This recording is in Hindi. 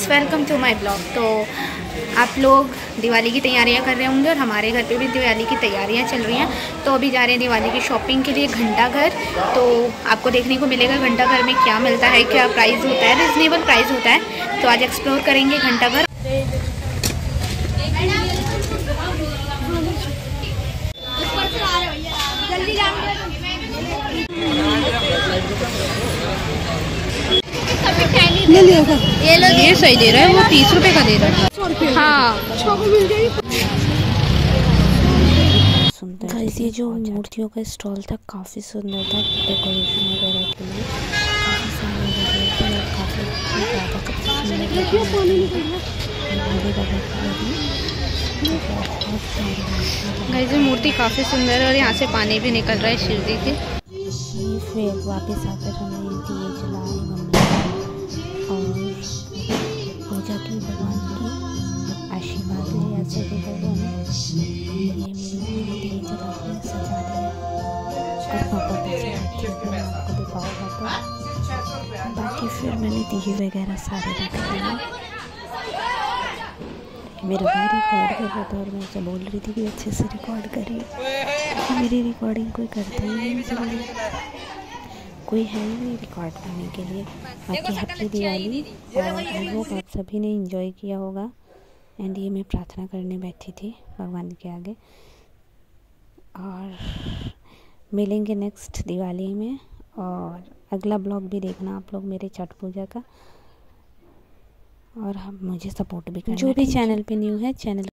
Friends, welcome to my blog. तो आप लोग दिवाली की तैयारियां कर रहे होंगे और हमारे घर पे भी दिवाली की तैयारियां चल रही हैं। तो अभी जा रहे हैं दिवाली की शॉपिंग के लिए घंटा घर। तो आपको देखने को मिलेगा घंटा घर में क्या मिलता है, क्या प्राइस होता है, रिजनेबल प्राइस होता है। तो आज एक्सप्लोर करेंगे घंटा घर। ये सही दे रहा है, वो 30 रुपए का दे रहा है। हाँ गाइस, ये जो मूर्तियों का स्टॉल था काफ़ी सुंदर था, डेकोरेशन वगैरह के लिए काफ़ी सारे गाइस, ये मूर्ति काफ़ी सुंदर है और यहाँ से पानी भी निकल रहा है शिव जी के। फिर वापस आकर हमें दिए जलाए और पूजा की, भगवान की आशीर्वाद लिए। ऐसे भी लोगों ने ये दिए जला के सजा दिया और पापा पीछे आपको दिखाऊंगा। तो बाकी फिर मैंने दिए वगैरह सारे रख दिए। मेरा भाई रिकॉर्ड कर रहा था और मैं उसे बोल रही थी कि अच्छे से रिकॉर्ड करिए, क्योंकि मेरी रिकॉर्डिंग कोई करता ही नहीं, कोई है ही नहीं रिकॉर्ड करने के लिए। बाकी हैप्पी दिवाली और आई होप आप सभी ने एंजॉय किया होगा। एंड ये मैं प्रार्थना करने बैठी थी भगवान के आगे। और मिलेंगे नेक्स्ट दिवाली में, और अगला ब्लॉग भी देखना आप लोग मेरे छठ पूजा का। और हम मुझे सपोर्ट भी करना। जो भी चैनल पे न्यू है, चैनल